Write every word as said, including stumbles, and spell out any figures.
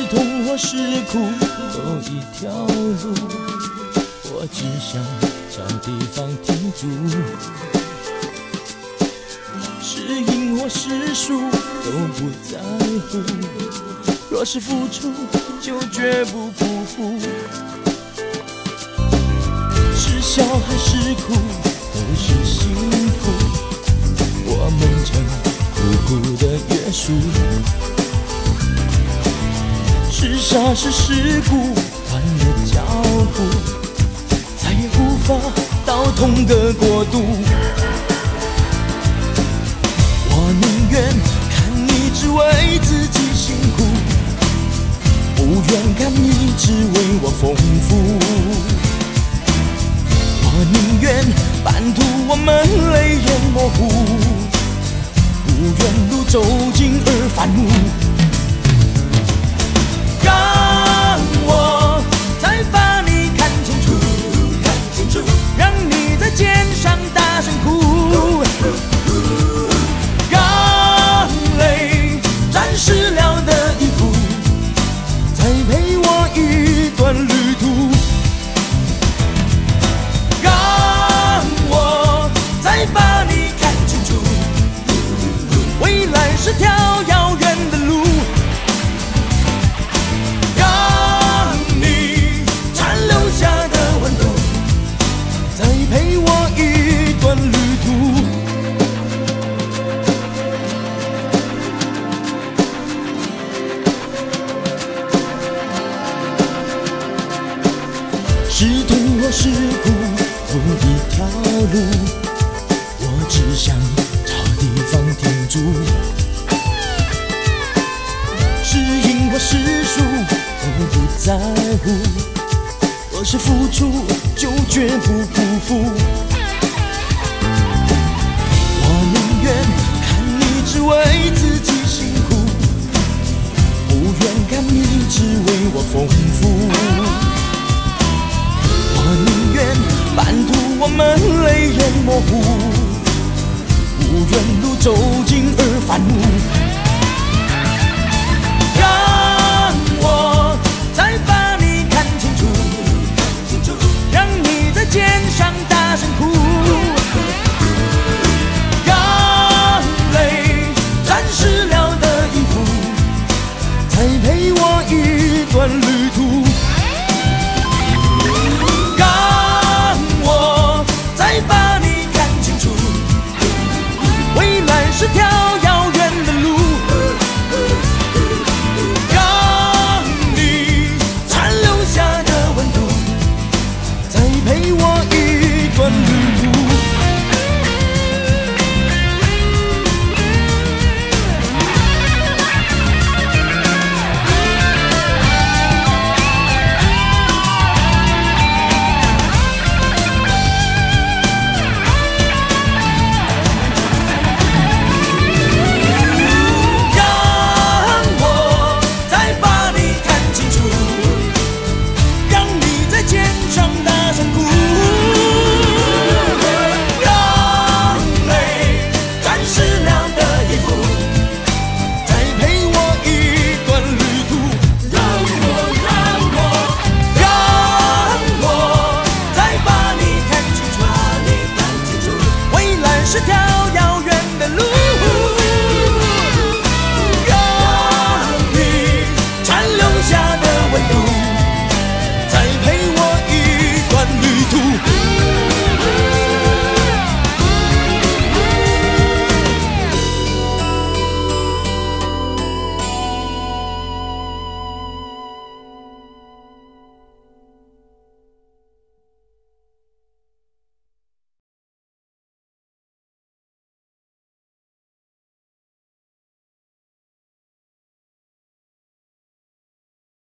痛或是苦，都一条路。我只想找地方停住，是赢或是输都不在乎。若是付出，就绝不辜负。是笑还是哭，都是幸福。我们曾苦苦的约束，是傻是世故，换了脚步，再也无法到同个国度。我宁愿看你只为自己辛苦，不愿看你只为我丰富。我宁愿半途我们泪眼模糊，不愿路走尽而反目。让我再把你看清楚，看清楚，让你在肩上大声哭，让泪沾湿了的衣服，再陪我一段旅途。让我再把你看清楚，未来是条遥远的路。陪我一段旅途，是痛或是苦，都一条路。我只想找地方停住，是赢或是输都不在乎。若是付出，就绝不辜负。我宁愿看你只为自